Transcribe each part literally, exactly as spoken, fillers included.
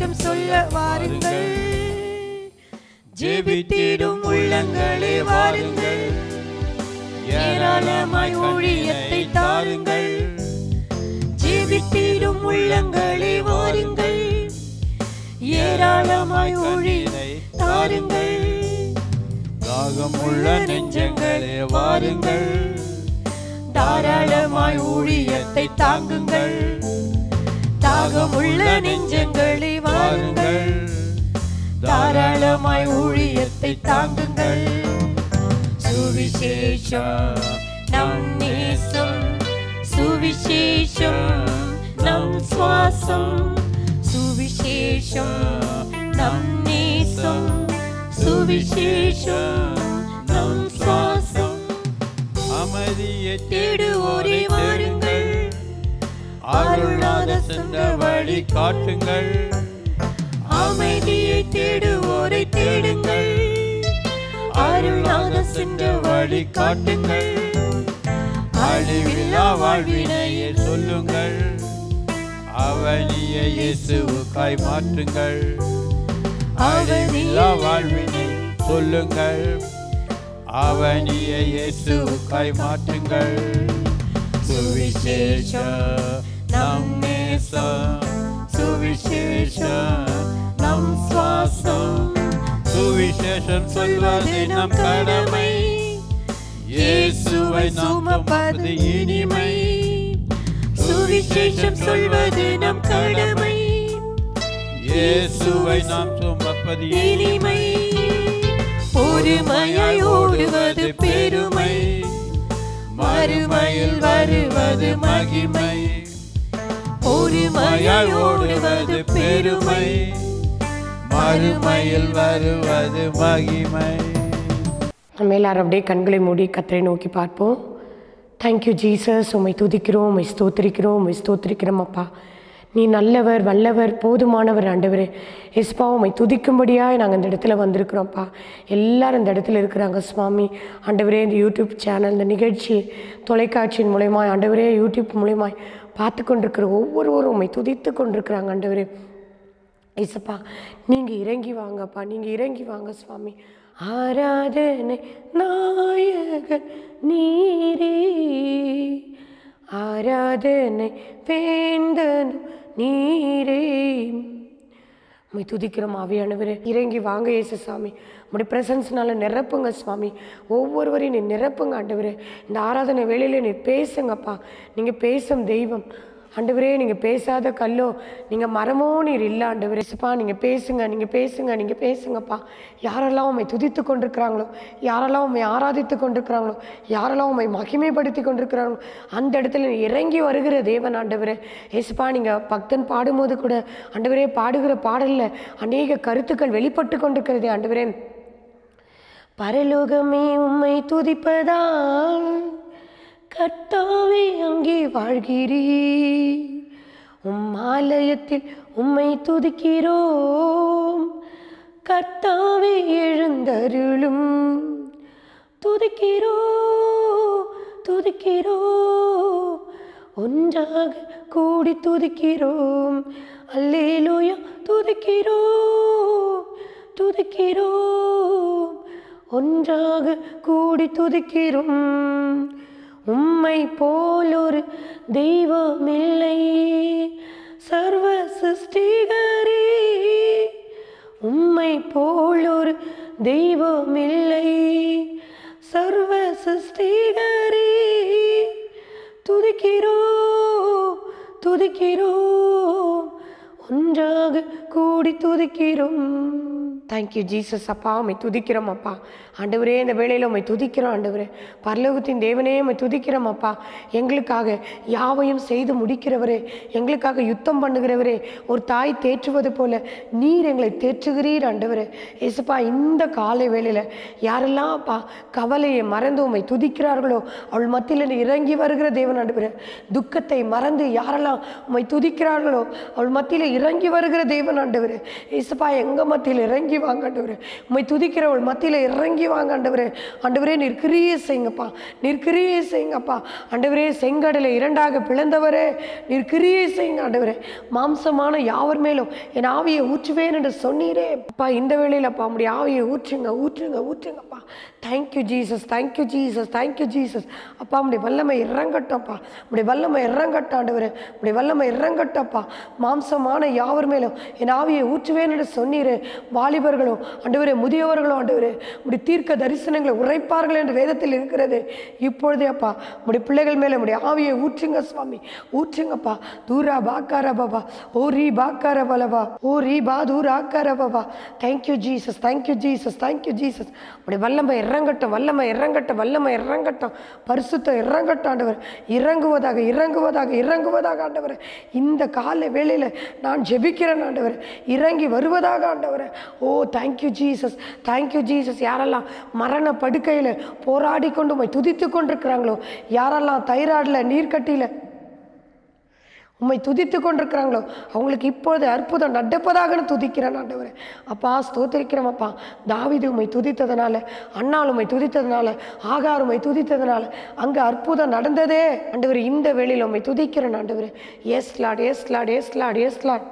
சுவிசேஷம் சொல்ல வாருங்கள். ஜெபித்திடும் உள்ளங்களே வாருங்கள், ஏராளமாய் ஊழியத்தை தாருங்கள். ஜெபித்திடும் உள்ளங்களே வாருங்கள், ஏராளமாய் ஊழியத்தை தாருங்கள். தாகமுள்ள நெஞ்சங்களே வாருங்கள், தாராளமாய் ஊழியத்தை தாங்குங்கள். தாகமுள்ள நெஞ்சங்களே வாருங்கள், தாராளமாய் ஊழியத்தை தாங்குங்கள். சுவிசேஷம் நம் நேசம், சுவிசேஷம் நம் சுவாசம். சுவிசேஷம் நம் நேசம், சுவிசேஷம் நம் சுவாசம். அமைதியை தேடுவோரே வாருங்கள், அருளாத சென்ற வழி காட்டுங்கள். அமைதியை தேடுவோரை தேடுங்கள், அருளாத சென்ற வழி காட்டுங்கள். அழிவில்லா வாழ்வினையே சொல்லுங்கள், அவனியை இயேசுவுக்காய் மாற்றுங்கள். அழிவில்லா வாழ்வினை சொல்லுங்கள், அவனியை இயேசுவுக்காய் மாற்றுங்கள். சுவிசேஷம் நம் நேசம், சுவிசேஷம் நம் சுவாசம். சுவிசேஷம் சொல்வது நம் கடமை, இயேசுவை சுமப்பது இனிமை. சுவிசேஷம் சொல்வது நம் கடமை, இயேசுவை நாம் சுமப்பது இனிமை. பொறுமையாய் ஓடுவது பெருமை, மறுமையில் வருவது மகிமை. பொறுமையாய் ஓடுவது பெருமை, மறுமையில் வருவது மகிமை. நம்ம எல்லாரும் அப்படியே கண்களை மூடி கர்த்தரை நோக்கி பார்ப்போம். தேங்க்யூ ஜீசஸ், உம்மை துதிக்கிறோம், உம்மை ஸ்தோத்திரிக்கிறோம், உம்மை ஸ்தோத்திரிக்கிறோம் அப்பா. நீ நல்லவர், வல்லவர், போதுமானவர் ஆண்டவரே. எஸ்பா, உம்மை துதிக்கும்படியாக நாங்கள் இந்த இடத்துல வந்திருக்கிறோம்ப்பா. எல்லாரும் இந்த இடத்துல இருக்கிறாங்க சுவாமி. ஆண்டவரே, இந்த யூடியூப் சேனல், இந்த நிகழ்ச்சி தொலைக்காட்சியின் மூலயமாய் ஆண்டவரே, யூடியூப் மூலயமாய் பார்த்து கொண்டிருக்கிற ஒவ்வொருவரும் உம்மை துதித்து கொண்டிருக்கிறாங்க ஆண்டவரே. ஏசப்பா, நீங்கள் இறங்கி வாங்கப்பா, நீங்கள் இறங்கி வாங்க சுவாமி. ஆராதனை நாயகன் நீரே, ஆராதனை வேந்தன் நீரே. உம்மை துதிக்கிறோம் ஆவியானவரே, இறங்கி வாங்க இயேசு சாமி. உம்முடைய பிரசன்ஸ்னால நிரப்புங்க சுவாமி, ஒவ்வொருவரையும் நீ நிரப்புங்க ஆண்டவரே. இந்த ஆராதனை வேளையில் நீ பேசுங்கப்பா, நீங்கள் பேசும் தெய்வம் ஆண்டவரே. நீங்கள் பேசாத கல்லோ, நீங்கள் மரமோ நீர் இல்லை ஆண்டவரே. ஏசப்பா, நீங்கள் பேசுங்க, நீங்கள் பேசுங்க, நீங்கள் பேசுங்கப்பா. யாரெல்லாம் உம்மை துதித்து கொண்டிருக்கிறாங்களோ, யாரெல்லாம் உம்மை ஆராதித்து கொண்டிருக்கிறாங்களோ, யாரெல்லாம் உம்மை மகிமைப்படுத்தி கொண்டிருக்கிறாங்களோ, அந்த இடத்துல இறங்கி வருகிற தேவன் ஆண்டவரே. ஏசப்பா, நீங்கள் பக்தன் பாடும்போது கூட ஆண்டவரே, பாடுகிற பாடலில் அநேக கருத்துக்கள் வெளிப்பட்டு கொண்டிருக்கிறதே ஆண்டவரே. பரலோகமே உம்மை துதிப்பதால் கர்த்தாவே அங்கே வாழ்கிறீர். உம் ஆலயத்தில் உம்மை துதிக்கிறோம், கர்த்தாவே எழுந்தருளும். துதிக்கிறோ துதிக்கிறோ ஒன்றாக கூடி துதிக்கிறோம். அல்லேலூயா, துதிக்கிறோ துதிக்கிறோ ஒன்றாக கூடி துதிக்கிறோம். உம்மை போலொரு தெய்வமில்லை சர்வ சிருஷ்டிகரே, உம்மை போலொரு தெய்வமில்லை சர்வ சிருஷ்டிகரே. துதிக்கிறோ துதிக்கிறோ ஒன்றாக கூடி துதிக்கிறோம். தேங்க்யூ ஜீசஸ் அப்பா, உம்மை துதிக்கிறோம் அப்பா. ஆண்டவரே, இந்த வேளையில் உம்மை துதிக்கிறோம் ஆண்டவரே. பரலோகத்தின் தேவனே, உம்மை துதிக்கிறோம் அப்பா. எங்களுக்காக யாவையும் செய்து முடிக்கிறவரே, எங்களுக்காக யுத்தம் பண்ணுகிறவரே, ஒரு தாய் தேற்றுவது போல நீர் எங்களை தேற்றுகிறீர் ஆண்டவரே. ஏசப்பா, இந்த காலை வேளையில் யாரெல்லாம் அப்பா கவலையை மறந்து உம்மை துதிக்கிறார்களோ, அவள் மத்தியில் இறங்கி வருகிற தேவன் ஆண்டவரே. துக்கத்தை மறந்து யாரெல்லாம் உம்மை துதிக்கிறார்களோ, அவள் மத்தியில் இறங்கி வருகிற தேவன் ஆண்டவரே. ஏசப்பா, எங்கள் மத்தியில் இறங்கி வாங்க ஆண்டவரே. உம்மை துதிக்கிறவள் மத்தியில் இறங்கி வாங்க ஆண்டவரே. ஆண்டவரே நீர் கிரியை செய்யுங்கப்பா, நீர் கிரியை செய்யுங்கப்பா ஆண்டவரே. செங்கடலை இரண்டாக பிளந்தவரே நீர் கிரியை செய்யுங்க ஆண்டவரே. மாம்சமான யாவர் மேலும் என் ஆவியை ஊற்றுவேன் என்று சொன்னீரே அப்பா. இந்த வேளையிலப்பா உம்முடைய ஆவியை ஊற்றுங்க ஊற்றுங்க ஊற்றுங்கப்பா. Thank you Jesus, thank you Jesus, thank you Jesus. அப்பா உம்முடைய வல்லமை இறங்கட்டப்பா, உம்முடைய வல்லமை இறங்கட்ட ஆண்டவரே, உம்முடைய வல்லமை இறங்கட்டப்பா. மாம்சமான யாவர் மேலும் என் ஆவியை ஊற்றுவேன் என்று சொன்னீரே. வாலிபர்களும் ஆண்டவரே, முதியவர்களும் ஆண்டவரே உம்முடைய தீர்க்க தரிசனங்களை உரைப்பார்கள் என்று வேதத்தில் இருக்கிறது. இப்பொழுதே அப்பா உம்முடைய பிள்ளைகள் மேலே உம்முடைய ஆவியை ஊற்றுங்க சுவாமி, ஊற்றுங்கப்பா. தூரா பாக்கார பாபா, ஓ ரீ பாக்கார பலபா, ஓ ரீ பா தூரா ஆக்கார பாபா. Thank you Jesus, thank you Jesus, thank you Jesus. உடைய வல்லமை இறங்கட்டும், வல்லமை இறங்கட்டும், வல்லமை இறங்கட்டும். பரிசுத்தம் இறங்கட்டும் ஆண்டவர், இறங்குவதாக இறங்குவதாக இறங்குவதாக ஆண்டவர். இந்த காலை வேளையில் நான் ஜெபிக்கிறேன் ஆண்டவர், இறங்கி வருவதாக ஆண்டவர். Oh thank you Jesus, thank you Jesus. யாரெல்லாம் மரண படுக்கையில் போராடி கொண்டு போய் துதித்து கொண்டிருக்கிறாங்களோ, யாரெல்லாம் தைராய்டில் நீர்க்கட்டியில் உம்மை துதித்து கொண்டிருக்கிறாங்களோ அவங்களுக்கு இப்பொழுது அற்புதம் நடப்பதாக துதிக்கிறேன் ஆண்டவரே. அப்பா ஸ்தோத்திரிக்கிறோம் அப்பா. தாவீது உம்மை துதித்ததுனால, அன்னாள் உம்மை துதித்ததுனால, ஆகார் உம்மை துதித்ததுனால அங்கே அற்புதம் நடந்ததே ஆண்டவரே. இந்த வேளையில் உம்மை துதிக்கிறேன் ஆண்டவரே. Yes lord, yes lord, yes lord, yes lord.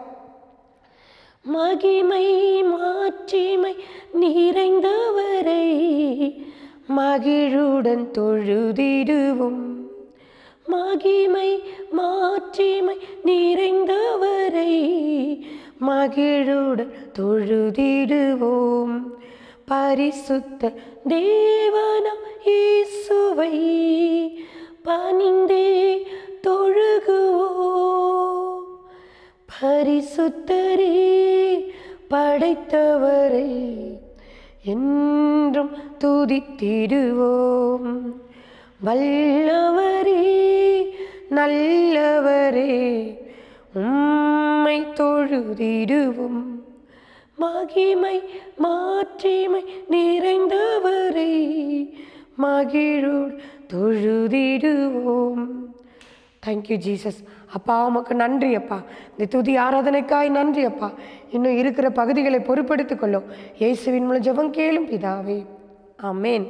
மகிமை மாட்சிமை நிறைந்தவரை மகிழுடன் தொழுதிடுவோம். மகிமை மாட்சிமை நிறைந்தவரை மகிழுடன் தொழுதிடுவோம். பரிசுத்த தேவனாம் இயேசுவை பணிந்தே தொழுகுவோம். பரிசுத்தரே படைத்தவரை என்றும் துதித்திடுவோம். வல்லவரே நல்லவரே உம்மை தொழுதிடுவோம். மகிமை மாட்சிமை நிறைந்தவரை மகிழோடு தொழுதிடுவோம். Thank you Jesus. அப்பா உமக்கு நன்றி அப்பா. இந்த துதி ஆராதனைக்காய் நன்றி அப்பா. இன்னும் இருக்கிற பகுதிகளை பொறுப்படுத்திக் கொள்ளும். இயேசுவின் மூலம் ஜெபம் கேளும் பிதாவே, ஆமேன்.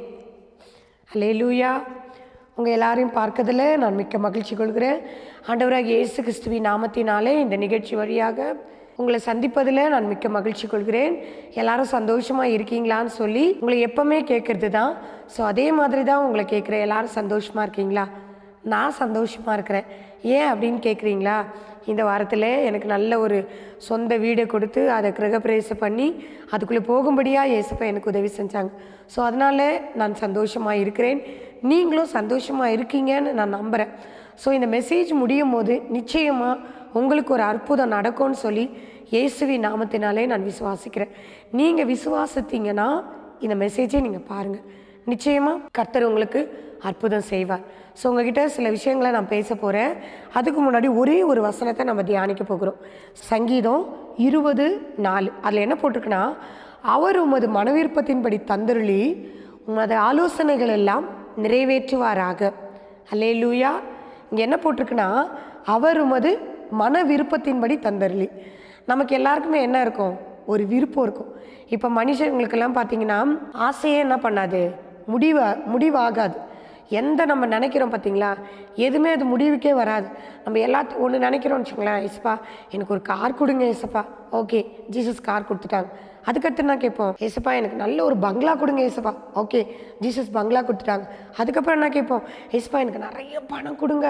அல்லேலூயா. உங்கள் எல்லாரையும் பார்க்கறதில் நான் மிக்க மகிழ்ச்சி கொள்கிறேன். ஆண்டவராகிய இயேசு கிறிஸ்துவின் நாமத்தினாலே இந்த நிகழ்ச்சி வழியாக உங்களை சந்திப்பதில் நான் மிக்க மகிழ்ச்சி கொள்கிறேன். எல்லாரும் சந்தோஷமாக இருக்கீங்களான்னு சொல்லி உங்களை எப்போவுமே கேட்குறது தான். ஸோ அதே மாதிரி தான் உங்களை கேட்குறேன். எல்லோரும் சந்தோஷமாக இருக்கீங்களா? நான் சந்தோஷமாக இருக்கிறேன். ஏன் அப்படின்னு கேட்குறீங்களா? இந்த வாரத்தில் எனக்கு நல்ல ஒரு சொந்த வீடை கொடுத்து அதை கிரகப்பிரவேசம் பண்ணி அதுக்குள்ளே போகும்படியாக இயேசுப்பா எனக்கு உதவி செஞ்சாங்க. ஸோ அதனால் நான் சந்தோஷமாக இருக்கிறேன். நீங்களும் சந்தோஷமாக இருக்கீங்கன்னு நான் நம்புகிறேன். ஸோ இந்த மெசேஜ் முடியும் போது நிச்சயமாக உங்களுக்கு ஒரு அற்புதம் நடக்கும்னு சொல்லி இயேசுவின் நாமத்தினாலே நான் விசுவாசிக்கிறேன். நீங்கள் விசுவாசித்தீங்கன்னா இந்த மெசேஜை நீங்கள் பாருங்கள். நிச்சயமாக கர்த்தர் உங்களுக்கு அற்புதம் செய்வார். ஸோ உங்ககிட்ட சில விஷயங்களை நான் பேச போகிறேன். அதுக்கு முன்னாடி ஒரே ஒரு வசனத்தை நம்ம தியானிக்க போகிறோம். சங்கீதம் இருபது நாலு அதில் என்ன போட்டிருக்குன்னா, அவர் உமது மனவிருப்பத்தின்படி தந்தருளி உமது ஆலோசனைகள் எல்லாம் நிறைவேற்றுவாராக. அல்லேலூயா. இங்கே என்ன போட்டிருக்குன்னா, அவர் உமது மன விருப்பத்தின்படி தந்தருளி. நமக்கு எல்லாருக்குமே என்ன இருக்கும்? ஒரு விருப்பம் இருக்கும். இப்போ மனுஷங்களுக்கெல்லாம் பார்த்தீங்கன்னா ஆசையே என்ன பண்ணாது, முடிவா முடிவாகாது. எந்த நம்ம நினைக்கிறோம் பார்த்தீங்களா, எதுவுமே அது முடிவுக்கே வராது. நம்ம எல்லாத்தையும் ஒன்று நினைக்கிறோம்னு வச்சுங்களேன், ஏசப்பா எனக்கு ஒரு கார் கொடுங்க ஏசப்பா. ஓகே, ஜீசஸ் கார் கொடுத்துட்டாங்க. அதுக்கடுத்து என்ன கேட்போம்? ஏசப்பா எனக்கு நல்ல ஒரு பங்களா கொடுங்க ஏசப்பா. ஓகே, ஜீசஸ் பங்களா கொடுத்துட்டாங்க. அதுக்கப்புறம் என்ன கேட்போம்? ஏசப்பா எனக்கு நிறைய பணம் கொடுங்க,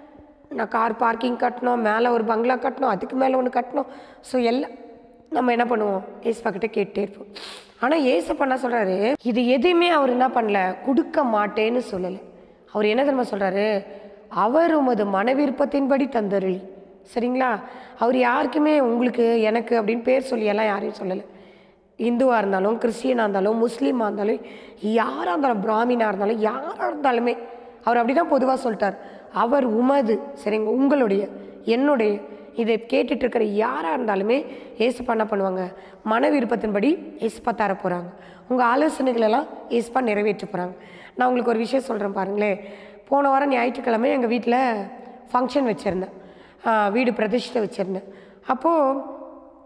நான் கார் பார்க்கிங் கட்டணும், மேலே ஒரு பங்களா கட்டணும், அதுக்கு மேலே ஒன்று கட்டணும். ஸோ எல்லாம் நம்ம என்ன பண்ணுவோம்? ஏசப்பா கிட்ட கேட்டே இருப்போம். ஆனால் ஏசப்பா என்ன சொல்கிறாரு, இது எதையுமே அவர் என்ன பண்ணல, கொடுக்க மாட்டேன்னு சொல்லலை. அவர் என்ன தெரியுமா சொல்கிறாரு? அவர் உமது மனவிருப்பத்தின்படி தந்தருளி. சரிங்களா? அவர் யாருக்குமே உங்களுக்கு எனக்கு அப்படின்னு பேர் சொல்லியெல்லாம் யாரையும் சொல்லலை. இந்துவாக இருந்தாலும், கிறிஸ்டியனாக இருந்தாலும், முஸ்லீமாக இருந்தாலும், யாராக இருந்தாலும், பிராமினாக இருந்தாலும், யாராக இருந்தாலுமே அவர் அப்படி தான் பொதுவாக சொல்லிட்டார். அவர் உமது, சரிங்க, உங்களுடைய, என்னுடைய, இதை கேட்டுட்டு இருக்கிற யாராக இருந்தாலுமே ஏசப்பா என்ன பண்ணுவாங்க? மன விருப்பத்தின்படி ஏசப்பா தர போகிறாங்க. உங்கள் ஆலோசனைகளெல்லாம் ஏசப்பா நிறைவேற்ற போகிறாங்க. நான் உங்களுக்கு ஒரு விஷயம் சொல்கிறேன் பாருங்களேன். போன வாரம் ஞாயிற்றுக்கிழமை எங்கள் வீட்டில் ஃபங்க்ஷன் வச்சுருந்தேன், வீடு பிரதிஷ்டை வச்சுருந்தேன். அப்போது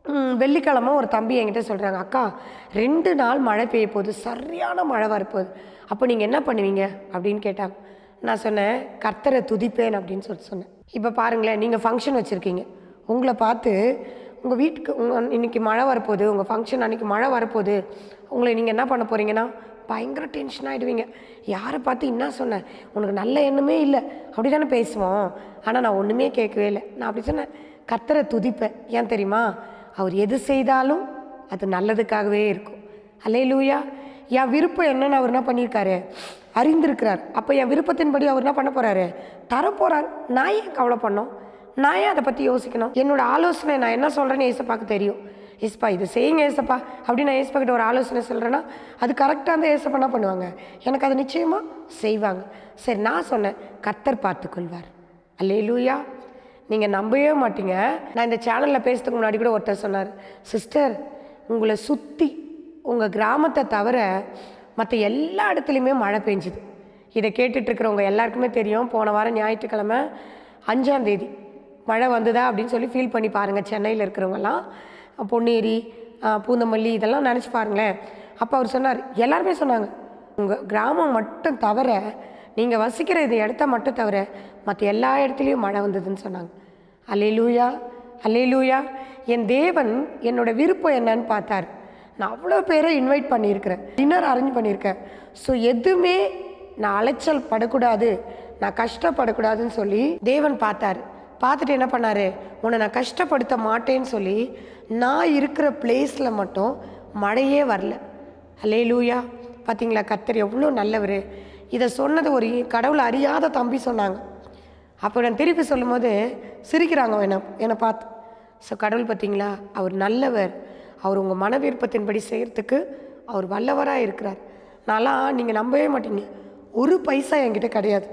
வெள்ளிக்கிழமை ஒரு தம்பி என்கிட்ட சொல்கிறாங்க, அக்கா ரெண்டு நாள் மழை பெய்ய போகுது, சரியான மழை வரப்போகுது, அப்போ நீங்கள் என்ன பண்ணுவீங்க அப்படின்னு கேட்டாங்க. நான் சொன்னேன், கர்த்தரை துதிப்பேன் அப்படின்னு சொல்லிட்டு சொன்னேன். இப்போ பாருங்களேன், நீங்கள் ஃபங்க்ஷன் வச்சுருக்கீங்க, உங்களை பார்த்து உங்கள் வீட்டுக்கு உங்கள் இன்றைக்கி மழை வரப்போகுது, உங்கள் ஃபங்க்ஷன் அன்றைக்கி மழை வரப்போகுது, உங்களை நீங்கள் என்ன பண்ண போகிறீங்கன்னா பயங்கர டென்ஷன் ஆகிடுவீங்க. யாரை பார்த்து என்ன சொன்னேன், உனக்கு நல்ல எண்ணமே இல்லை அப்படி தானே பேசுவோம். ஆனால் நான் ஒன்றுமே கேட்கவே இல்லை. நான் அப்படி சொன்னேன், கர்த்தரை துதிப்பேன். ஏன் தெரியுமா, அவர் எது செய்தாலும் அது நல்லதுக்காகவே இருக்கும். அல்லேலூயா. என் விருப்பம் என்னன்னு அவர் என்ன பண்ணியிருக்காரு, அறிந்திருக்கிறார். அப்போ என் விருப்பத்தின்படி அவர் என்ன பண்ண போகிறாரு, தரப்போகிறார். நான் ஏன் கவலை பண்ணோம், நான் ஏன் அதை பற்றி யோசிக்கணும். என்னோடய ஆலோசனை நான் என்ன சொல்கிறேன்னு ஏசப்பாக்கு தெரியும். ஏசப்பா இது செய்யுங்க ஏசப்பா அப்படின்னு நான் ஏசப்பா கிட்ட ஒரு ஆலோசனை சொல்கிறேன்னா அது கரெக்டாக அந்த ஏசப்பா என்ன பண்ணுவாங்க, எனக்கு அது நிச்சயமாக செய்வாங்க. சரி, நான் சொன்னேன், கர்த்தர் பார்த்துக்கொள்வார். அல்லேலூயா. நீங்கள் நம்பவே மாட்டீங்க, நான் இந்த சேனலில் பேசுறதுக்கு முன்னாடி கூட ஒருத்தர் சொன்னார், சிஸ்டர் உங்களை சுற்றி உங்கள் கிராமத்தை தவிர மற்ற எல்லா இடத்துலையுமே மழை பெஞ்சுது. இதை கேட்டுட்ருக்கிறவங்க எல்லாருக்குமே தெரியும், போன வாரம் ஞாயிற்றுக்கிழமை அஞ்சாம் தேதி மழை வந்ததா அப்படின்னு சொல்லி ஃபீல் பண்ணி பாருங்கள். சென்னையில் இருக்கிறவங்கலாம் பொன்னேரி பூந்தமல்லி இதெல்லாம் நினச்சி பாருங்களேன். அப்போ அவர் சொன்னார், எல்லாருமே சொன்னாங்க, உங்கள் கிராமம் மட்டும் தவிர நீங்கள் வசிக்கிற இந்த இடத்த மட்டும் தவிர மற்ற எல்லா இடத்துலையும் மழை வந்ததுன்னு சொன்னாங்க. அல்லேலூயா, அல்லேலூயா. என் தேவன் என்னோடய விருப்பம் என்னன்னு பார்த்தார். நான் அவ்வளோ பேரை இன்வைட் பண்ணியிருக்கிறேன், டின்னர் அரேஞ்ச் பண்ணியிருக்கேன். ஸோ எதுவுமே நான் அலைச்சல் படக்கூடாது, நான் கஷ்டப்படக்கூடாதுன்னு சொல்லி தேவன் பார்த்தார். பார்த்துட்டு என்ன பண்ணார், உன்னை நான் கஷ்டப்படுத்த மாட்டேன்னு சொல்லி நான் இருக்கிற பிளேஸில் மட்டும் மழையே வரல. அல்லேலூயா. பார்த்தீங்களா, கர்த்தர் எவ்வளோ நல்லவர். இதை சொன்னது ஒரு கடவுளை அறியாத தம்பி சொன்னாங்க. அப்போ நான் திருப்பி சொல்லும் போது சிரிக்கிறாங்க என்னை என்னை பார்த்து. ஸோ கடவுள் பார்த்தீங்களா, அவர் நல்லவர், அவர் உங்கள் மன விருப்பத்தின்படி செய்கிறதுக்கு அவர் வல்லவராக இருக்கிறார். நான்லாம் நீங்கள் நம்பவே மாட்டீங்க, ஒரு பைசா என்கிட்ட கிடையாது,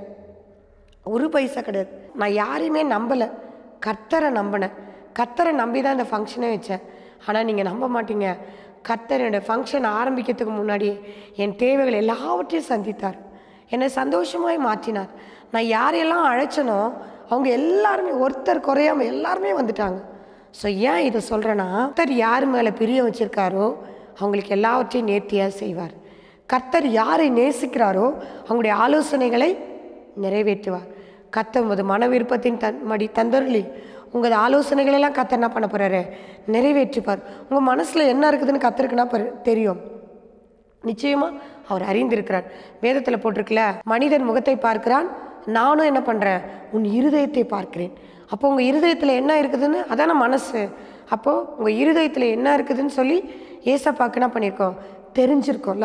ஒரு பைசா கிடையாது. நான் யாரையுமே நம்பலை, கர்த்தரை நம்பினேன். கர்த்தரை நம்பி தான் இந்த ஃபங்க்ஷனே வச்சேன். ஆனால் நீங்கள் நம்ப மாட்டீங்க, கர்த்தர் என்னோடய ஃபங்க்ஷன் ஆரம்பிக்கிறதுக்கு முன்னாடி என் தேவைகள் எல்லாவற்றையும் சந்தித்தார், என்னை சந்தோஷமாய் மாற்றினார். நான் யாரையெல்லாம் அழைச்சனோ அவங்க எல்லாருமே ஒருத்தர் குறையாமல் எல்லாருமே வந்துட்டாங்க. ஸோ ஏன் இதை சொல்கிறேன்னா, கர்த்தர் யார் மேலே பிரியம் வச்சுருக்காரோ அவங்களுக்கு எல்லாவற்றையும் நேர்த்தியாக செய்வார். கர்த்தர் யாரை நேசிக்கிறாரோ அவங்களுடைய ஆலோசனைகளை நிறைவேற்றுவார். கர்த்தர் உமது மன விருப்பத்தின் தன் மடி தந்தருளி உங்கள் ஆலோசனைகளெல்லாம் கர்த்தர் என்ன பண்ண போகிறாரு, நிறைவேற்றிப்பார். உங்கள் மனசில் என்ன இருக்குதுன்னு கர்த்தருக்குன்னா தெரியும், நிச்சயமாக அவர் அறிந்திருக்கிறார். வேதத்தில் போட்டிருக்கல, மனிதன் முகத்தை பார்க்கிறான், நானும் என்ன பண்ணுறேன், உன் இருதயத்தை பார்க்கிறேன். அப்போ உங்கள் இருதயத்தில் என்ன இருக்குதுன்னு, அதான மனசு. அப்போது உங்கள் இருதயத்தில் என்ன இருக்குதுன்னு சொல்லி ஏசப்பாக்கு என்ன பண்ணியிருக்கோம், தெரிஞ்சிருக்கோம்ல.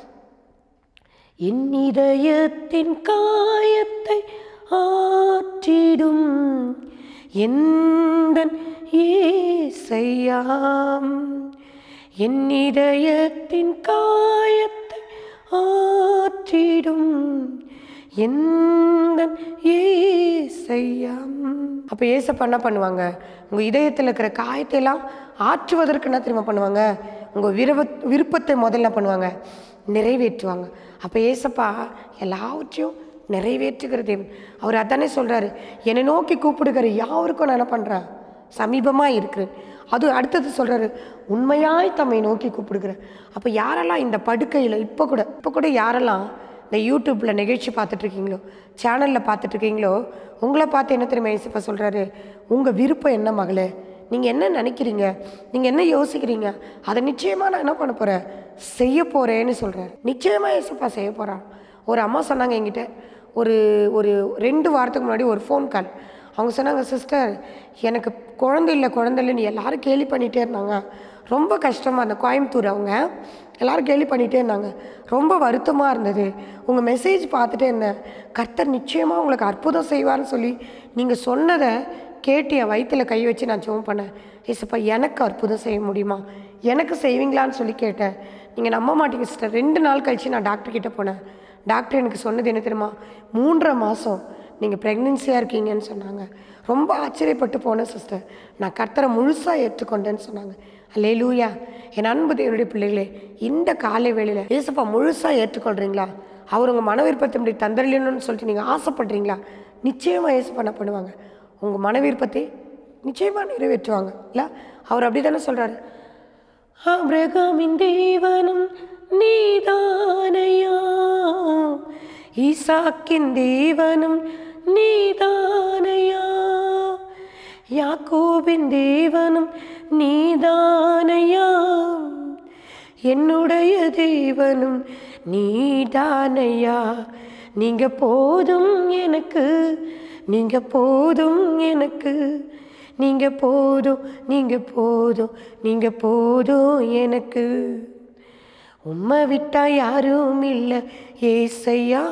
என் இதயத்தின் காயத்தை ஆற்றிடும் எந்தன் ஏசையாம், என் இதயத்தின் காயத்தை ஆற்றிடும் எந்தன் ஏசையாம். அப்போ ஏசப்பா என்ன பண்ணுவாங்க, உங்கள் இதயத்தில் இருக்கிற காயத்தை எல்லாம் ஆற்றுவதற்கு என்ன தெரியுமா பண்ணுவாங்க, உங்கள் விருப்ப விருப்பத்தை முதல்ல பண்ணுவாங்க, நிறைவேற்றுவாங்க. அப்போ ஏசப்பா எல்லாவற்றையும் நிறைவேற்றுகிற தேவன். அவர் அதானே சொல்கிறாரு, என்னை நோக்கி கூப்பிடுகிற யாருக்கும் நான் என்ன பண்ணுறேன், சமீபமாக இருக்கிறேன். அது அடுத்தது சொல்கிறாரு, உண்மையாய் தம்மை நோக்கி கூப்பிடுகிறேன். அப்போ யாரெல்லாம் இந்த படுக்கையில் இப்போ கூட இப்போ கூட யாரெல்லாம் இந்த யூடியூப்பில் நிகழ்ச்சி பார்த்துட்ருக்கீங்களோ, சேனலில் பார்த்துட்ருக்கீங்களோ, உங்களை பார்த்து என்ன தெரியுமா ஏசப்பா சொல்கிறாரு, உங்கள் விருப்பம் என்ன மகளே, நீங்கள் என்ன நினைக்கிறீங்க, நீங்கள் என்ன யோசிக்கிறீங்க, அதை நிச்சயமாக நான் என்ன பண்ண போகிறேன், செய்ய போகிறேன்னு சொல்கிறார். நிச்சயமாக ஏசப்பா செய்ய போகிறான். ஒரு அம்மா சொன்னாங்க என்கிட்ட ஒரு ஒரு ரெண்டு வாரத்துக்கு முன்னாடி ஒரு ஃபோன் கால். அவங்க சொன்னாங்க, சிஸ்டர் எனக்கு குழந்தை இல்லை குழந்தை இல்லைன்னு எல்லோரும் கேலி பண்ணிகிட்டே இருந்தாங்க, ரொம்ப கஷ்டமாக இருந்தது. கோயம்புத்தூர் அவங்க எல்லோரும் கேலி பண்ணிகிட்டே இருந்தாங்க, ரொம்ப வருத்தமாக இருந்தது. உங்கள் மெசேஜ் பார்த்துட்டே இருந்தேன், கர்த்தர் நிச்சயமாக உங்களுக்கு அற்புதம் செய்வார்னு சொல்லி நீங்கள் சொன்னதை கேட்டு என் வயிற்றில் கை வச்சு நான் ஜெபம் பண்ணேன். ஏசப்பா எனக்கு அற்புதம் செய்ய முடியுமா, எனக்கு செய்வீங்களான்னு சொல்லி கேட்டேன். நீங்கள் நம்ப மாட்டீங்க சிஸ்டர், ரெண்டு நாள் கழித்து நான் டாக்டர்கிட்ட போனேன். டாக்டர் எனக்கு சொன்னது என்ன தெரியுமா, மூன்றரை மாதம் நீங்கள் ப்ரெக்னென்சியாக இருக்கீங்கன்னு சொன்னாங்க. ரொம்ப ஆச்சரியப்பட்டு போனேன் சிஸ்டர், நான் கர்த்தரை முழுசாக ஏற்றுக்கொண்டேன்னு சொன்னாங்க. அல்லேலூயா. என் அன்பு தேவனுடைய பிள்ளைகளே, இந்த காலை வேளையில் ஏசப்பா முழுசாக ஏற்றுக்கொள்கிறீங்களா, அவர் உங்கள் மன விருப்பத்தை தந்தரலன்னு சொல்லிட்டு நீங்கள் ஆசைப்படுறீங்களா, நிச்சயமாக ஏசப்பா என்ன பண்ணுவாங்க, உங்கள் மன விருப்பத்தை நிச்சயமாக நிறைவேற்றுவாங்க. இல்லை அவர் அப்படி தானே சொல்கிறாரு, ஆபிரகாமின் தேவனும் நீதானையா, ஈசாக்கின் தேவனும் நீதானையா, யாக்கோபின் தேவனும் நீதானையா, என்னுடைய தேவனும் நீதானையா, நீங்க போதும் எனக்கு, நீங்க போதும் எனக்கு, நீங்க போதும், நீங்க போதும், நீங்க போதும் எனக்கு, உம்மை விட்டா யாரும் இல்லை ஏசையா,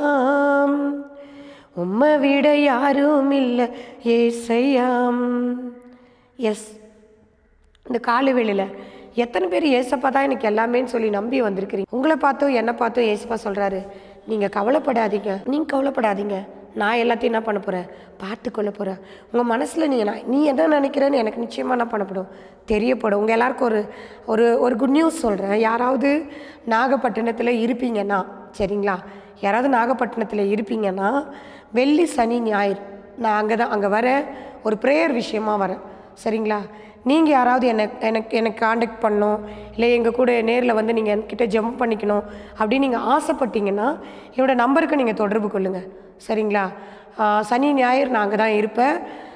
உம்மை விட யாரும் இல்லை ஏசையாம். எஸ், இந்த காலை வேளையில் எத்தனை பேர் ஏசப்பா தான் எனக்கு எல்லாமேன்னு சொல்லி நம்பி வந்திருக்கிறீங்க. உங்களை பார்த்தோம் என்னை பார்த்தோம் ஏசப்பா சொல்கிறாரு, நீங்கள் கவலைப்படாதீங்க, நீங்கள் கவலைப்படாதீங்க, நான் எல்லாத்தையும் என்ன பண்ண போகிறேன், பார்த்துக்கொள்ள போகிறேன். உங்கள் மனசில் நீங்கள் நான் நீ என்ன நினைக்கிறேன்னு எனக்கு நிச்சயமாக என்ன பண்ணப்படும், தெரியப்படும். உங்கள் எல்லாருக்கும் ஒரு ஒரு ஒரு குட் நியூஸ் சொல்கிறேன். யாராவது நாகப்பட்டினத்தில் இருப்பீங்கன்னா, சரிங்களா, யாராவது நாகப்பட்டினத்தில் இருப்பீங்கன்னா வெள்ளி சனி ஞாயிறு நான் அங்கே தான் அங்கே வரேன், ஒரு ப்ரேயர் விஷயமாக வரேன், சரிங்களா. நீங்கள் யாராவது என்னை எனக்கு எனக்கு காண்டாக்ட் பண்ணணும், இல்லை எங்கள் கூட நேரில் வந்து நீங்கள் என்கிட்ட ஜெபம் பண்ணிக்கணும் அப்படின்னு நீங்கள் ஆசைப்பட்டீங்கன்னா என்னோடய நம்பருக்கு நீங்கள் தொடர்பு கொள்ளுங்கள், சரிங்களா. சனி ஞாயிறு நான் அங்கே தான் இருப்பேன்.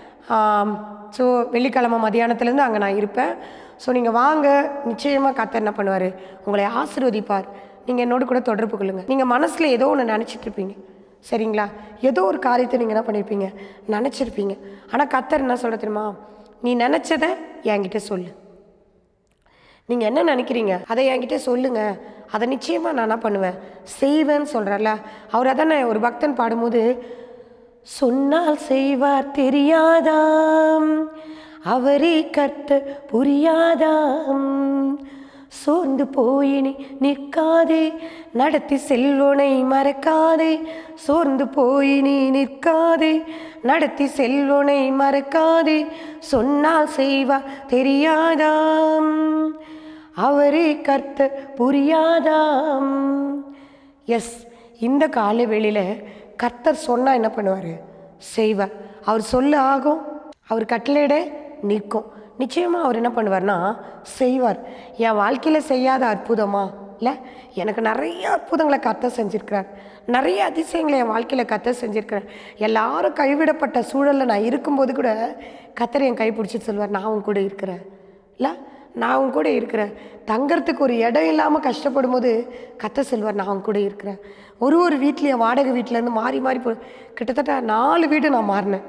ஸோ வெள்ளிக்கிழமை மதியானத்துலேருந்து அங்கே நான் இருப்பேன். ஸோ நீங்கள் வாங்க, நிச்சயமாக கர்த்தர் என்ன பண்ணுவார், உங்களை ஆசீர்வதிப்பார். நீங்கள் என்னோட கூட தொடர்பு கொள்ளுங்கள். நீங்கள் மனசில் ஏதோ ஒன்று நினச்சிட்ருப்பீங்க, சரிங்களா, ஏதோ ஒரு காரியத்தை நீங்கள் என்ன பண்ணியிருப்பீங்க, நினச்சிருப்பீங்க. ஆனால் கர்த்தர் என்ன சொல்ல தெரியுமா, நீ நினச்சதை என்கிட்ட சொல்லு, நீங்கள் என்ன நினைக்கிறீங்க அதை என்கிட்ட சொல்லுங்கள், அதை நிச்சயமாக நான் என்ன பண்ணுவேன், செய்வேன்னு சொல்கிறல்ல. அவர் அதானே ஒரு பக்தன் பாடும்போது, சொன்னால் செய்வார் தெரியாதாம், அவரே கர்த்தர் புரியாதாம், சோர்ந்து போயினி நிற்காதே, நடத்தி செல்வனை மறக்காதே, சோர்ந்து போயினி நிற்காதே, நடத்தி செல்வனை மறக்காதே, சொன்னால் செய்வா தெரியாதாம், அவரே கர்த்தர் புரியாதாம். எஸ், இந்த காலை வேளையில் கர்த்தர் சொன்னால் என்ன பண்ணுவார், செய்வார். அவர் சொல்ல ஆகும், அவர் கட்டளையிட நிற்கும். நிச்சயமாக அவர் என்ன பண்ணுவார்னா செய்வார். என் வாழ்க்கையில் செய்யாத அற்புதமா இல்லை, எனக்கு நிறைய அற்புதங்களை கர்த்தர் செஞ்சுருக்கிறார், நிறைய அதிசயங்களை என் வாழ்க்கையில் கர்த்தர் செஞ்சுருக்கிறார். எல்லாரும் கைவிடப்பட்ட சூழலில் நான் இருக்கும்போது கூட கர்த்தர் என் கை பிடிச்சிட்டு சொல்வார், நான் உன் கூட இருக்கிறேன் இல்லை, நான் உன் கூட இருக்கிறேன். தங்கறதுக்கு ஒரு இடம் இல்லாமல் கஷ்டப்படும் போது கர்த்தர் சொல்வார், நான் உன் கூட இருக்கிறேன். ஒரு ஒரு வீட்லேயும் வாடகை வீட்டிலேருந்து மாறி மாறி போ கிட்டத்தட்ட நாலு வீடு நான் மாறினேன்.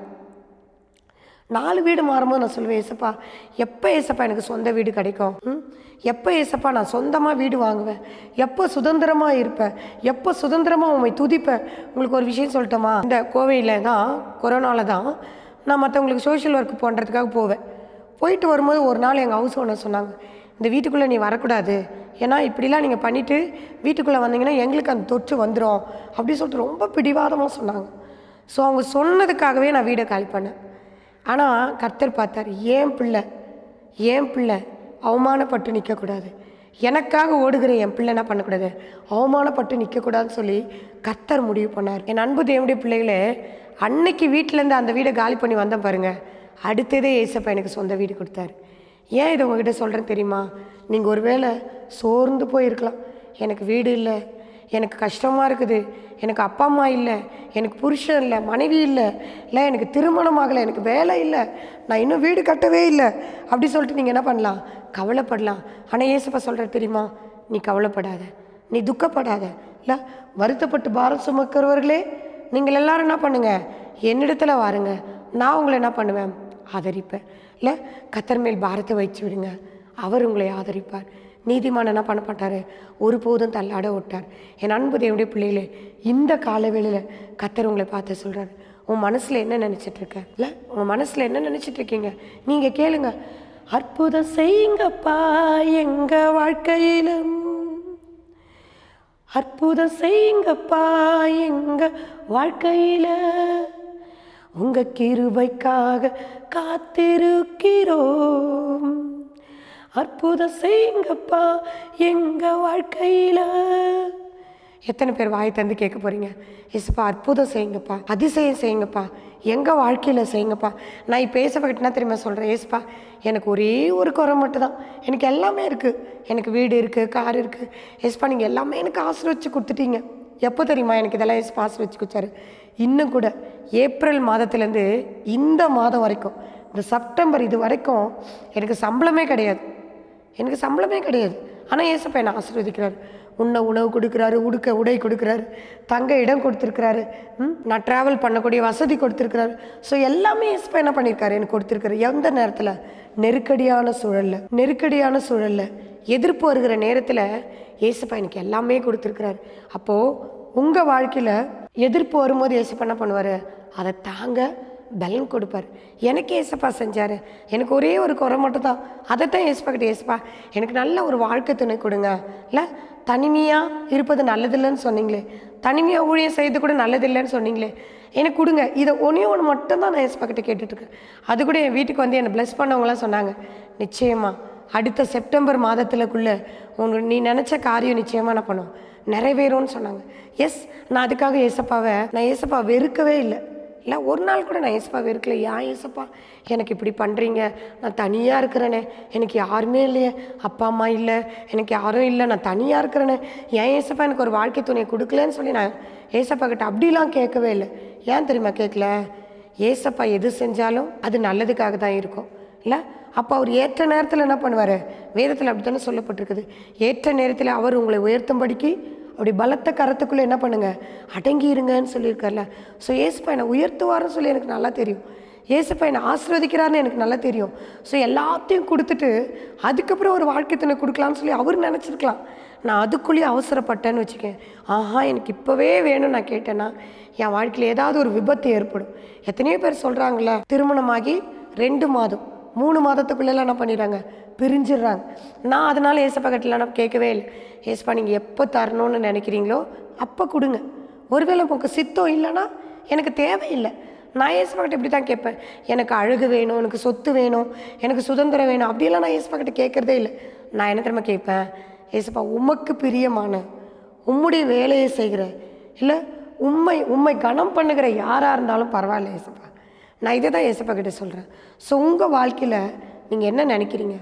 நாலு வீடு மாறும்போது நான் சொல்லுவேன், ஏசப்பா எப்போ ஏசப்பா எனக்கு சொந்த வீடு கிடைக்கும், ம் எப்போ ஏசப்பா நான் சொந்தமாக வீடு வாங்குவேன், எப்போ சுதந்திரமாக இருப்பேன், எப்போ சுதந்திரமாக உண்மை துதிப்பேன். உங்களுக்கு ஒரு விஷயம் சொல்லட்டோமா, இந்த கோவையில் தான் கொரோனாவில் தான் நான் மற்றவங்களுக்கு சோஷியல் ஒர்க் பண்ணுறதுக்காக போவேன். போயிட்டு வரும்போது ஒரு நாள் எங்கள் ஹவுஸ் ஓனர் சொன்னாங்க, இந்த வீட்டுக்குள்ளே நீ வரக்கூடாது, ஏன்னா இப்படிலாம் நீங்கள் பண்ணிவிட்டு வீட்டுக்குள்ளே வந்தீங்கன்னா எங்களுக்கு அந்த தொற்று வந்துடும் அப்படின்னு சொல்லிட்டு ரொம்ப பிடிவாதமாக சொன்னாங்க. ஸோ அவங்க சொன்னதுக்காகவே நான் வீடை காலி பண்ணேன். ஆனால் கர்த்தர் பார்த்தார், ஏன் பிள்ளை ஏன் பிள்ளை அவமானப்பட்டு நிற்கக்கூடாது, எனக்காக ஓடுகிற என் பிள்ளை என்ன பண்ணக்கூடாது, அவமானப்பட்டு நிற்கக்கூடாதுன்னு சொல்லி கர்த்தர் முடிவு பண்ணார். என் அன்பு தேவனுடைய பிள்ளைகளே, அன்னைக்கு வீட்டிலேருந்து அந்த வீடை காலி பண்ணி வந்தேன் பாருங்கள், அடுத்ததே ஏசப்பா எனக்கு சொந்த வீடு கொடுத்தாரு. ஏன் இதை உங்ககிட்ட சொல்கிறேன்னு தெரியுமா, நீங்கள் ஒரு வேளை சோர்ந்து போயிருக்கலாம், எனக்கு வீடு இல்லை, எனக்கு கஷ்டமாக இருக்குது, எனக்கு அப்பா அம்மா இல்லை, எனக்கு புருஷன் இல்லை, மனைவி இல்லை, இல்லை எனக்கு திருமணம் ஆகலை, எனக்கு வேலை இல்லை, நான் இன்னும் வீடு கட்டவே இல்லை அப்படி சொல்லிட்டு நீங்கள் என்ன பண்ணலாம், கவலைப்படலாம். ஆனால் ஏசப்பா சொல்கிற தெரியுமா, நீ கவலைப்படாத, நீ துக்கப்படாத, இல்லை வருத்தப்பட்டு பாரம் சுமக்கிறவர்களே நீங்கள் எல்லாரும் என்ன பண்ணுங்கள், என்னிடத்துல வாருங்க, நான் உங்களை என்ன பண்ணுவேன், ஆதரிப்பேன். இல்லை கர்த்தர் மேல் பாரத்தை வச்சு விடுங்க, அவர் உங்களை ஆதரிப்பார். நீதிமான் என்ன பண்ண மாட்டார், ஒருபோதும் தள்ளாட விட்டார். என் அன்பு தேவனுடைய பிள்ளைகளே, இந்த காலவேளையில் கர்த்தர் உங்களை பார்த்து சொல்கிறார், உன் மனசில் என்ன நினச்சிட்ருக்க, இல்லை உங்கள் மனசில் என்ன நினச்சிட்ருக்கீங்க, நீங்கள் கேளுங்க. அற்புதம் செய்யுங்கப்பா எங்கள் வாழ்க்கையிலும், அற்புதம் செய்யுங்கப்பா எங்கள் வாழ்க்கையில், உங்கள் கிருபைக்காக காத்திருக்கிறோம், அற்புதம் செய்யுங்கப்பா எங்கள் வாழ்க்கையில். எத்தனை பேர் வாய் தந்து கேட்க போகிறீங்க? ஏசப்பா அற்புதம் செய்யுங்கப்பா, அதிசயம் செய்யுங்கப்பா, எங்கள் வாழ்க்கையில் செய்யுங்கப்பா. நான் இப்போ ஏசப்பாக்கிட்ட தெரியுமா சொல்கிறேன், ஏசப்பா எனக்கு ஒரே ஒரு குறை மட்டும் தான், எனக்கு எல்லாமே இருக்குது, எனக்கு வீடு இருக்குது, கார் இருக்குது, ஏசப்பா நீங்கள் எல்லாமே எனக்கு ஆசீர்வதிச்சு கொடுத்துட்டீங்க. எப்போ தெரியுமா எனக்கு இதெல்லாம் ஏசப்பா ஆசீர்வதிச்சு கொடுத்தாரு? இன்னும் கூட ஏப்ரல் மாதத்துலேருந்து இந்த மாதம் வரைக்கும், இந்த செப்டம்பர் இது வரைக்கும் எனக்கு சம்பளமே கிடையாது, எனக்கு சம்பளமே கிடையாது. ஆனால் ஏசப்பா என்னை ஆசீர்வதிக்கிறார். உண்ண உணவு கொடுக்குறாரு, உடுக்க உடை கொடுக்குறாரு, தங்க இடம் கொடுத்துருக்குறாரு, நான் ட்ராவல் பண்ணக்கூடிய வசதி கொடுத்துருக்குறாரு. ஸோ எல்லாமே ஏசப்பா என்ன பண்ணியிருக்காரு, எனக்கு கொடுத்துருக்காரு. எந்த நேரத்தில்? நெருக்கடியான சூழலில், நெருக்கடியான சூழலில் எதிர்ப்பு வருகிற நேரத்தில் ஏசப்பா எனக்கு எல்லாமே கொடுத்துருக்குறாரு. அப்போது உங்கள் வாழ்க்கையில் எதிர்ப்பு வரும்போது ஏசப்பா என்ன பண்ணுவார், அதை தாங்க பலன் கொடுப்பார். எனக்கு ஏசப்பா செஞ்சார். எனக்கு ஒரே ஒரு குறை மட்டும் தான், அதை தான் ஏசப்பா கிட்ட, ஏசப்பா எனக்கு நல்ல ஒரு வாழ்க்கை துணை கொடுங்க, இல்லை தனிமையாக இருப்பது நல்லதில்லைன்னு சொன்னீங்களே, தனிமையாக ஊழியம் செய்து கூட நல்லதில்லைன்னு சொன்னீங்களே, எனக்கு கொடுங்க. இதை ஒன்றே ஒன்று மட்டும்தான் நான் ஏசப்பா கிட்ட கேட்டுட்ருக்கேன். அது கூட என் வீட்டுக்கு வந்து என்னை ப்ளஸ் பண்ணவங்களாம் சொன்னாங்க, நிச்சயமாக அடுத்த செப்டம்பர் மாதத்துலக்குள்ளே உங்களுக்கு நீ நினச்ச காரியம் நிச்சயமாக நான் பண்ணுவோம், நிறைவேறும்னு சொன்னாங்க. எஸ், நான் அதுக்காக ஏசப்பாவை நான் ஏசப்பா வெறுக்கவே இல்லை, இல்லை ஒரு நாள் கூட நான் ஏசப்பா வெறுக்கல. ஏன் ஏசப்பா எனக்கு இப்படி பண்ணுறீங்க, நான் தனியாக இருக்கிறேனே, எனக்கு யாருமே இல்லையே, அப்பா அம்மா இல்லை, எனக்கு யாரும் இல்லை, நான் தனியாக இருக்கிறேனே, ஏன் ஏசப்பா எனக்கு ஒரு வாழ்க்கை துணையை கொடுக்கலன்னு சொல்லி நான் ஏசப்பா கிட்ட அப்படிலாம் கேட்கவே இல்லை. ஏன் தெரியுமா கேட்கல? ஏசப்பா எது செஞ்சாலும் அது நல்லதுக்காக தான் இருக்கும், இல்லை? அப்போ அவர் ஏற்ற நேரத்தில் என்ன பண்ணுவார்? வேதத்தில் அப்படி தானே சொல்லப்பட்டிருக்குது, ஏற்ற நேரத்தில் அவர் உங்களை உயர்த்தும்படிக்கு அப்படி பலத்த கரத்துக்குள்ளே என்ன பண்ணுங்க, அடங்கி இருங்கன்னு சொல்லியிருக்கார்ல. ஸோ ஏசப்பா என்னை உயர்த்துவார்னு சொல்லி எனக்கு நல்லா தெரியும், ஏசப்பா என்னை ஆசீர்வதிக்கிறார்னு எனக்கு நல்லா தெரியும். ஸோ எல்லாத்தையும் கொடுத்துட்டு அதுக்கப்புறம் ஒரு வாழ்க்கை துணை கொடுக்கலான்னு சொல்லி அவர் நினச்சிருக்கலாம். நான் அதுக்குள்ளேயே அவசரப்பட்டேன்னு வச்சுக்கேன், ஆஹா எனக்கு இப்போவே வேணும்னு நான் கேட்டேன்னா என் வாழ்க்கையில் ஏதாவது ஒரு விபத்து ஏற்படும். எத்தனையோ பேர் சொல்கிறாங்கள, திருமணமாகி ரெண்டு மாதம் மூணு மாதத்துக்குள்ளெல்லாம் என்ன பண்ணிடுறாங்க, பிரிஞ்சிடுறாங்க. நான் அதனால் ஏசப்பா கிட்டலாம் நான் கேட்கவே இல்லை, ஏசப்பா நீங்கள் எப்போ தரணும்னு நினைக்கிறீங்களோ அப்போ கொடுங்க, ஒருவேளை உங்களுக்கு சித்தம் இல்லைன்னா எனக்கு தேவையில்லை. நான் ஏசப்பா கிட்ட இப்படி தான் கேட்பேன், எனக்கு அழகு வேணும், எனக்கு சொத்து வேணும், எனக்கு சுதந்திரம் வேணும், அப்படியெல்லாம் நான் ஏசப்பா கிட்ட கேட்குறதே இல்லை. நான் என்ன தெரியுமா கேட்பேன், ஏசப்பா உமக்கு பிரியமான உம்முடைய வேலையை செய்கிற, இல்லை உண்மை உண்மை கனம் பண்ணுகிற யாராக இருந்தாலும் பரவாயில்ல ஏசப்பா, நான் இதை தான் ஏசப்பா கிட்ட சொல்கிறேன். ஸோ உங்கள் வாழ்க்கையில் நீங்கள் என்ன நினைக்கிறீங்க?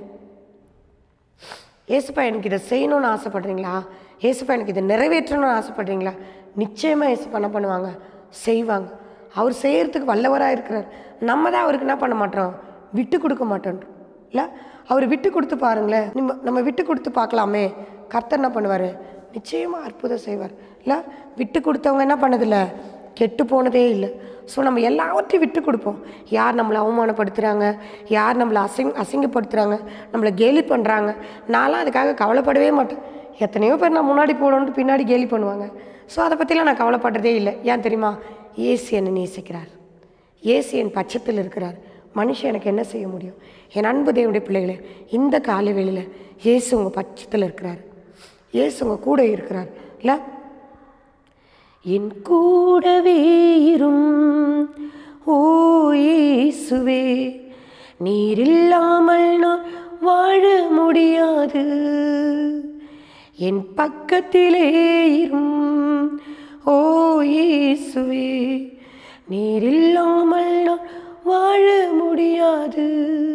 ஏசப்பா எனக்கு இதை செய்யணும்னு ஆசைப்படுறீங்களா? ஏசப்பா எனக்கு இதை நிறைவேற்றணும்னு ஆசைப்படுறீங்களா? நிச்சயமாக ஏசப்பா என்ன பண்ணுவாங்க, செய்வாங்க. அவர் செய்கிறதுக்கு வல்லவராக இருக்கிறார். நம்ம தான் அவருக்கு என்ன பண்ண மாட்டோம், விட்டு கொடுக்க மாட்டோம், இல்லை? அவர் விட்டு கொடுத்து பாருங்களேன், நம்ம நம்ம விட்டு கொடுத்து பார்க்கலாமே, கர்த்தர் என்ன பண்ணுவார், நிச்சயமாக அற்புதம் செய்வார், இல்லை? விட்டு கொடுத்தவங்க என்ன பண்ணதில்லை, கெட்டு போனதே இல்லை. ஸோ நம்ம எல்லாவற்றையும் விட்டு கொடுப்போம். யார் நம்மளை அவமானப்படுத்துகிறாங்க, யார் நம்மளை அசிங் அசிங்கப்படுத்துகிறாங்க, நம்மளை கேலி பண்ணுறாங்க, நான்லாம் அதுக்காக கவலைப்படவே மாட்டேன். எத்தனையோ பேர் நான் முன்னாடி போடணுன்ட்டு பின்னாடி கேலி பண்ணுவாங்க. ஸோ அதை பற்றிலாம் நான் கவலைப்படுறதே இல்லை. ஏன் தெரியுமா, ஏசு என்னை நேசிக்கிறார், ஏசு என் பட்சத்தில் இருக்கிறார். மனுஷன் எனக்கு என்ன செய்ய முடியும்? என் அன்பு தேவனுடைய பிள்ளைகளே, இந்த காலை வேளையில் ஏசு உங்கள் பட்சத்தில் இருக்கிறார், ஏசு உங்கள் கூட இருக்கிறார், இல்லை? என் கூடவே இரும் ஓ இயேசுவே, நீர் இல்லாமல் நான் வாழ முடியாது, என் பக்கத்திலே இரும் ஓ இயேசுவே, நீர் இல்லாமல் நான் வாழ முடியாது.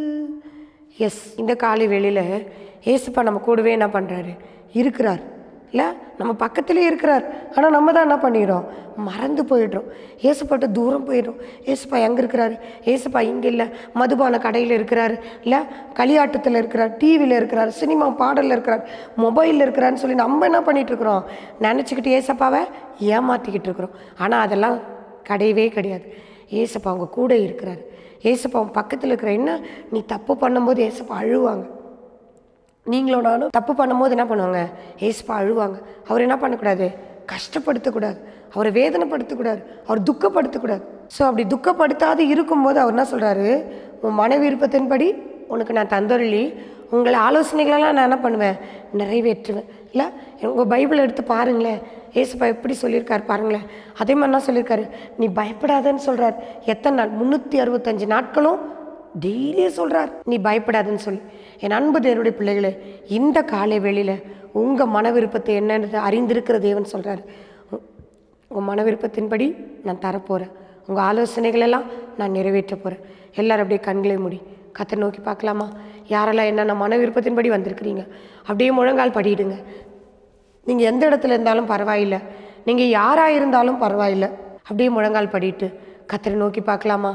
எஸ், இந்த காலை வேளையில் ஏசப்பா நம்ம கூடவே என்ன பண்ணுறாரு, இருக்கிறார், இல்லை? நம்ம பக்கத்திலே இருக்கிறார். ஆனால் நம்ம தான் என்ன பண்ணிடுறோம், மறந்து போயிடுறோம், ஏசப்பாட்ட தூரம் போயிடுறோம். ஏசப்பா எங்கே இருக்கிறாரு, ஏசப்பா இங்கே இல்லை, மதுபான கடையில் இருக்கிறாரு, இல்லை களியாட்டத்தில் இருக்கிறார், டிவியில் இருக்கிறார், சினிமா பாடலில் இருக்கிறார், மொபைலில் இருக்கிறான்னு சொல்லி நம்ம என்ன பண்ணிகிட்ருக்குறோம், நினச்சிக்கிட்டு ஏசப்பாவை ஏமாற்றிக்கிட்டு இருக்கிறோம். ஆனால் அதெல்லாம் கிடையவே கிடையாது. ஏசப்பா அவங்க கூட இருக்கிறார், ஏசப்பா அவங்க பக்கத்தில் இருக்கிற. என்ன, நீ தப்பு பண்ணும்போது ஏசப்பா அழுவாங்க, நீங்களும் நானும் தப்பு பண்ணும்போது என்ன பண்ணுவாங்க, ஏசப்பா அழுவாங்க. அவர் என்ன பண்ணக்கூடாது, கஷ்டப்படுத்தக்கூடாது, அவரை வேதனைப்படுத்தக்கூடாது, அவர் துக்கப்படுத்தக்கூடாது. ஸோ அப்படி துக்கப்படுத்தாது இருக்கும்போது அவர் என்ன சொல்கிறாரு, உன் மன விருப்பத்தின்படி உனக்கு நான் தந்தொருளி உங்களை ஆலோசனைகளெல்லாம் நான் என்ன பண்ணுவேன், நிறைவேற்றுவேன், இல்லை? உங்கள் பைபிள் எடுத்து பாருங்களேன், ஏசப்பா எப்படி சொல்லியிருக்காரு பாருங்களேன். அதே மாதிரி என்ன சொல்லியிருக்காரு, நீ பயப்படாதன்னு சொல்கிறார். எத்தனை நாள், முந்நூற்றி அறுபத்தஞ்சு நாட்களும் டெய்லியே சொல்கிறார், நீ பயப்படாதுன்னு சொல்லி. என் அன்பு தேவனுடைய பிள்ளைகளே, இந்த காலை வேளையில் உங்கள் மன விருப்பத்தை என்னன்னு அறிந்திருக்கிற தேவன் சொல்கிறார், உங்கள் மன விருப்பத்தின்படி நான் தரப்போகிறேன், உங்கள் ஆலோசனைகள் எல்லாம் நான் நிறைவேற்ற போகிறேன். எல்லோரும் அப்படியே கண்களை மூடி கர்த்தரை நோக்கி பார்க்கலாமா? யாரெல்லாம் என்னென்ன மன விருப்பத்தின்படி வந்திருக்கிறீங்க அப்படியே முழங்கால் படிடுங்க. நீங்கள் எந்த இடத்துல இருந்தாலும் பரவாயில்லை, நீங்கள் யாராக இருந்தாலும் பரவாயில்லை, அப்படியே முழங்கால் படிட்டு கர்த்தரை நோக்கி பார்க்கலாமா?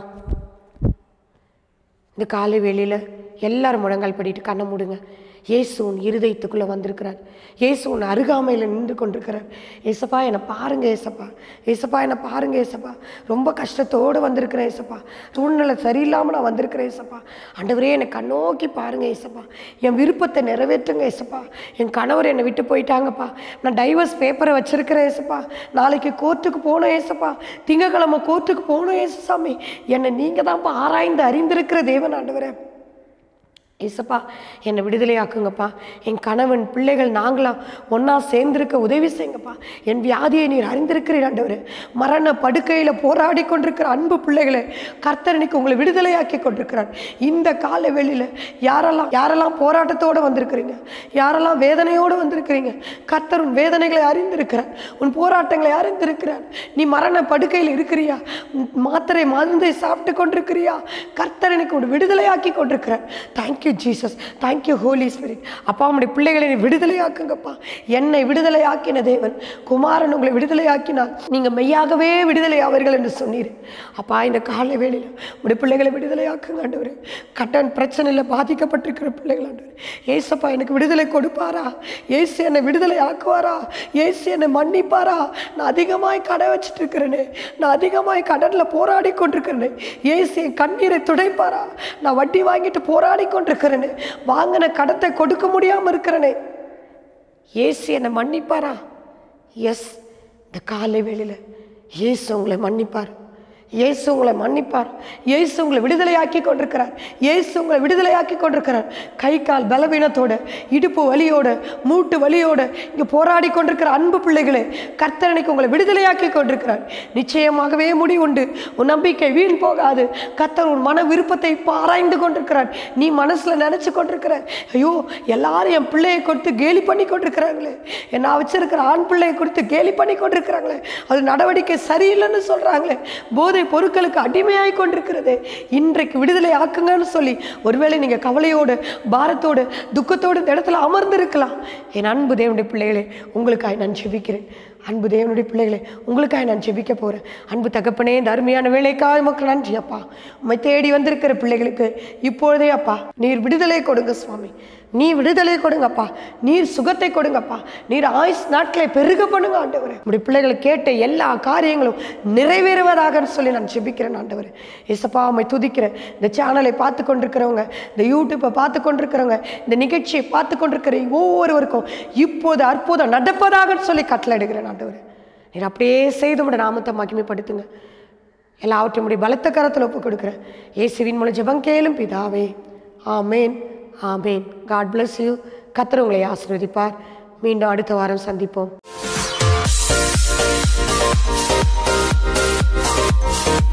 இந்த காலை வேளையில் எல்லாரும் முழங்கால் படிட்டு கண்ணை மூடுங்க. இயேசு உன் இருதயத்துக்குள்ளே வந்திருக்கிறார். இயேசு உன் அருகாமையில் நின்று கொண்டிருக்கிறார். ஏசப்பா என்னை பாருங்க ஏசப்பா, ஏசப்பா என்னை பாருங்க ஏசப்பா, ரொம்ப கஷ்டத்தோடு வந்திருக்கிறேன் ஏசப்பா, சூழ்நிலை சரியில்லாமல் நான் வந்திருக்கிறேன் ஏசப்பா, ஆண்டவரே என்னை கண்ணோக்கி பாருங்க ஏசப்பா, என் விருப்பத்தை நிறைவேற்றுங்க ஏசப்பா, என் கணவர் என்னை விட்டு போயிட்டாங்கப்பா, நான் டைவர்ஸ் பேப்பரை வச்சிருக்கிறேன் ஏசப்பா, நாளைக்கு கோர்ட்டுக்கு போனோம் ஏசப்பா, திங்கக்கிழமை கோர்ட்டுக்கு போகணும் ஏசுசாமி, என்னை நீங்கள் தான்ப்பா ஆராய்ந்து அறிந்திருக்கிற தேவன் ஆண்டவரே. ஏசப்பா என்னை விடுதலையாக்குங்கப்பா, என் கணவன் பிள்ளைகள் நாங்களாம் ஒன்றா சேர்ந்திருக்க உதவி செய்யுங்கப்பா, என் வியாதியை நீர் அறிந்திருக்கிறீர் ஆண்டவரே, மரண படுக்கையில் போராடி கொண்டிருக்கிற அன்பு பிள்ளைகளை கர்த்தர் இன்னைக்கு உங்களை விடுதலையாக்கி கொண்டிருக்கிறார். இந்த கால வேளையில் யாரெல்லாம் யாரெல்லாம் போராட்டத்தோடு வந்திருக்கிறீங்க, யாரெல்லாம் வேதனையோடு வந்திருக்கிறீங்க, கர்த்தர் உன் வேதனைகளை அறிந்திருக்கிறார், உன் போராட்டங்களை அறிந்திருக்கிறார். நீ மரண படுக்கையில் இருக்கிறியா, மாத்திரை மருந்தை சாப்பிட்டு கொண்டிருக்கிறியா, கர்த்தர் இன்னைக்கு உன் விடுதலையாக்கி கொண்டிருக்கிறார். Thank you Jesus, thank you holy spirit. அப்பா உம்முடைய பிள்ளைகளை விடுதலையாக்குங்கப்பா, என்னை விடுதலையாக்கின தேவன் குமாரன் உங்களை விடுதலையாக்கினார், நீங்கள் மெய்யாகவே விடுதலை ஆவீர்கள் என்று சொன்னீர். அப்பா இந்த காலை வேளையில் உடைய பிள்ளைகளை விடுதலையாக்குங்க ஆண்டவரே, கடன் பிரச்சனையில் பாதிக்கப்பட்டிருக்கிற பிள்ளைகள் ஆண்டவரே, ஏசப்பா எனக்கு விடுதலை கொடுப்பாரா, ஏசு என்னை விடுதலை ஆக்குவாரா, ஏசு என்னை மன்னிப்பாரா, நான் அதிகமாய் கடன் வச்சுட்டு இருக்கிறேனே, நான் அதிகமாய் கடனில் போராடி கொண்டிருக்கிறேனே, ஏசு என் கண்ணீரை துடைப்பாரா, நான் வட்டி வாங்கிட்டு போராடி கொண்டிருக்கிறேன், வாங்கின கடத்தை கொடுக்க முடியாம இருக்கிறனே, இயேசு என்னை மன்னிப்பாரா? எஸ், இந்த காலை வேளையில் இயேசு உங்களை மன்னிப்பார், இயேசு உங்களை மன்னிப்பார், இயேசு உங்களை விடுதலையாக்கி கொண்டிருக்கிறார், இயேசு உங்களை விடுதலையாக்கி கொண்டிருக்கிறார். கை கால் பலவீனத்தோட, இடுப்பு வலியோட, மூட்டு வலியோட இங்கே போராடி கொண்டிருக்கிற அன்பு பிள்ளைகளே, கர்த்தர் இன்னைக்கு உங்களை விடுதலையாக்கி கொண்டிருக்கிறார். நிச்சயமாகவே முடிவுண்டு, உன் நம்பிக்கை வீண் போகாது. கர்த்தர் உன் மன விருப்பத்தை இப்போ ஆராய்ந்து கொண்டிருக்கிறார். நீ மனசில் நினச்சி கொண்டிருக்கிற, ஐயோ எல்லாரும் என் பிள்ளையை கொடுத்து கேலி பண்ணி கொண்டிருக்கிறாங்களே, நான் வச்சிருக்கிற ஆண் பிள்ளையை கொடுத்து கேலி பண்ணி கொண்டிருக்கிறாங்களே, அது நடவடிக்கை சரியில்லைன்னு சொல்கிறாங்களே, போதை பொருட்களுக்கு அடிமையாய் கொண்டிருக்கிறது, இன்றைக்கு விடுதலை ஆக்குங்கன்னு சொல்லி ஒருவேளை நீங்க கவலையோடு, பாரத்தோடு, துக்கத்தோடு இந்த இடத்துல அமர்ந்திருக்கலாம். என் அன்பு தேவனுடைய பிள்ளைகளே, உங்களுக்காக நான் ஜெபிக்கிறேன். அன்பு தேவனுடைய பிள்ளைகளே, உங்களுக்காக நான் ஜெபிக்க போகிறேன். அன்பு தகப்பனே, இந்த அருமையான வேலைக்காக மக்கள் நன்றி அப்பா. உம்மை தேடி வந்திருக்கிற பிள்ளைகளுக்கு இப்பொழுதே அப்பா நீர் விடுதலை கொடுங்க சுவாமி, நீ விடுதலை கொடுங்கப்பா, நீர் சுகத்தை கொடுங்கப்பா, நீர் ஆயுஸ் நாட்களை பெருக பண்ணுங்க ஆண்டவரே. உங்களுடைய பிள்ளைகளை கேட்ட எல்லா காரியங்களும் நிறைவேறுவதாக சொல்லி நான் ஜெபிக்கிறேன் ஆண்டவரே. ஏசப்பா உம்மை துதிக்கிறேன். இந்த சேனலை பார்த்து கொண்டிருக்கிறவங்க, இந்த யூடியூப்பை பார்த்து கொண்டிருக்கிறவங்க, இந்த நிகழ்ச்சியை பார்த்து கொண்டிருக்கிற ஒவ்வொருவருக்கும் இப்போது அற்புதம் நடப்பதாக சொல்லி கட்டளையிடுகிறேன் ஆண்டவரே. நீர் அப்படியே செய்து உடைய நாமத்தை மகிமைப்படுத்துங்க. எல்லாவற்றையும் உடைய பலத்த கரத்தில் ஒப்புக் கொடுக்குறேன். இயேசுவின் மூலம் ஜெபம் கேளும் பிதாவே, ஆமேன் ஆமேன். God bless you. கர்த்தர் உங்களை ஆசீர்வதிப்பார். மீண்டும் அடுத்த வாரம் சந்திப்போம்.